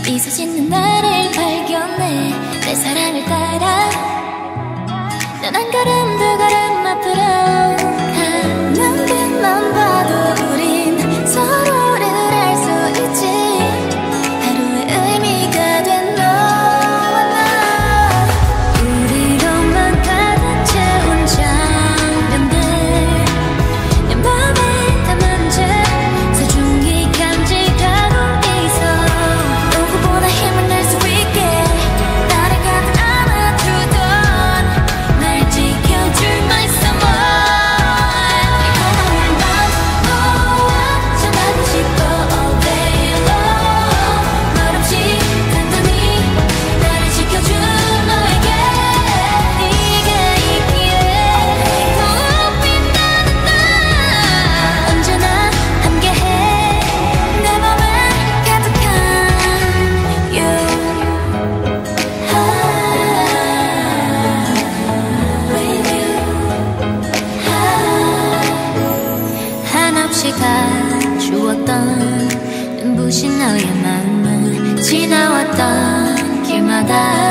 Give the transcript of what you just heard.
미소 짓는 나를 발견해 내 사랑을 따라 난 한 걸음 두 걸음 앞으로 한 눈빛만 봐도 우린 서로를 알 수 있지. 하루의 의미가 된 너와 나 우리로만 가득 채운 장면들 내 맘에 담은 채 소중히 간직하고 있어. 누구보다 힘을 낼 수 있게 나를 가득 안아주던 날 지켜줄 my someone. 너와 전하고 싶어 all day long. 말 없이 간단히 나를 지켜준 너에게 네가 있기에 더 빛나는 나 언제나 함께해 내 맘에 가득한 you. With you. 한없이 가주었던 눈부신 너의 마음은 지나왔던 길마다